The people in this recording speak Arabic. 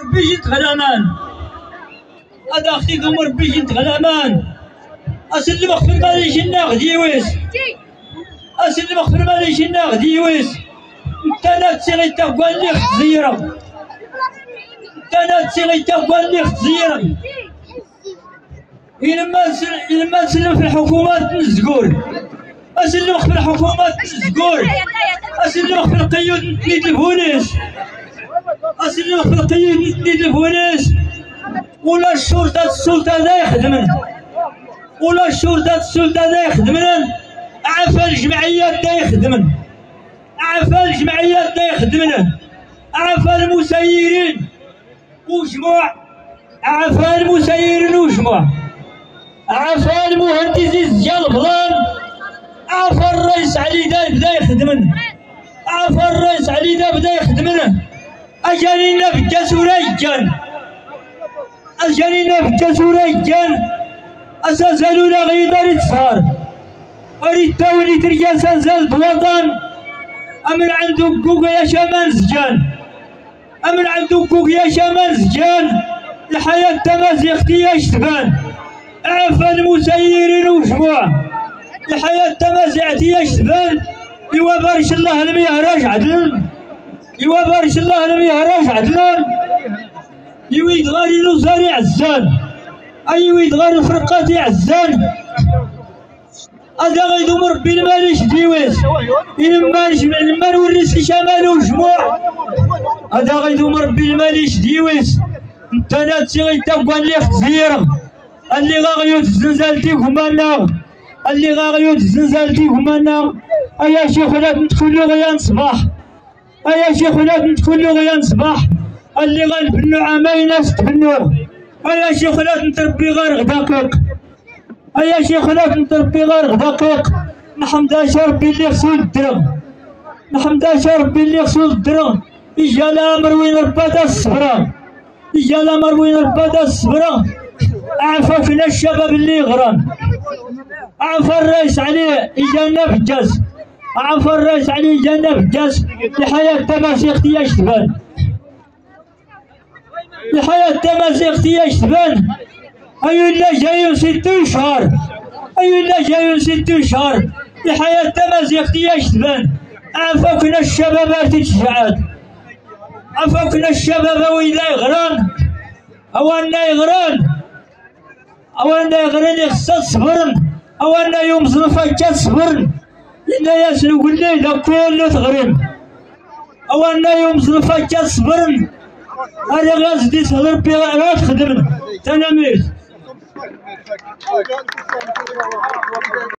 ربي جيت غلامان هذا اختيكم ربي جيت غلامان اسلم اغفر ماليش الناغدي ويس اسلم اغفر ماليش الناغدي ويس انت لا تسيغي تقوى اللي خزيرة انت لا تسيغي تقوى اللي خزيرة إلما نسلم في الحكومات نزقور اسلم في الحكومات نزقور اسلم في القيود نيد البوليس اسلم في القيود نيد البوليس ولا الشرطة السلطة لا يخدمن ولا الشرطة السلطة لا يخدمن عفا الجمعيات لا يخدمن عفا الجمعيات لا يخدمن عفا المسيرين وجموع عفا المسيرين وجموع عفا المهندسين ديال بلان عفا الرئيس علي داب بدا يخدمن عفا الرئيس علي داب بدا يخدمن اجانينا في الجاسوريجان اجانينا في الجاسوريجان اساسالونا غير يتسهر اريد تاولي ترجع سنزل بوطن امن عندو كوك يا شمال زجان امن عندو كوك يا شمال زجان الحياة تمازيغتي اش تبان عفا المسيرين وجموع الحياة تمازيغتي اش تبان ايوا بارش الله لم يهراج عدل ايوا بارش الله لم يهراج عدل ايوا يتغاري نوزاري عزان ايوا يتغاري فرقاتي عزان هذا غيدو مربي الماليش ديويس إلما نوريسي شمال وجموع هذا غيدو مربي الماليش ديويس انت ناتي غيتاقوا اللي خزيرة اللي غاغيوت الزنزالتي كمانا اللي غاغيوت الزنزالتي كمانا ايا شيخنا ندخلو غيان صباح ايا شيخنا ندخلو غيان صباح اللي غنبنو عامين ناس تبنو ايا شيخنا نتربي غير دقيق ايا شيخنا نتربي غير دقيق نحمداش ربي اللي خصو الدرهم نحمداش ربي اللي خصو الدرهم إجا الامر وين ربادا الصبرة إجا الامر وين ربادا الصبرة عفا فينا الشباب اللي يغران عفا الرئيس عليه إجانا في الجاز عفا الرئيس عليه إجانا في الجاز الحياة تمازيغتي اش تبان الحياة تمازيغتي اش تبان أيونا جايون 6 شهر أيونا جايون 6 شهر الحياة تمازيغتي اش تبان عفاكنا الشباب تتشعاد عفاكنا الشباب وإذا يغران أوانا يغران أوانا يغران يخص صبرن أوانا يوم زنفا صبرن إنا ياسلو الليلة كله تغرم أوانا يوم زنفا صبرن هذا غازدي صغر بيغا تخدمن تنامير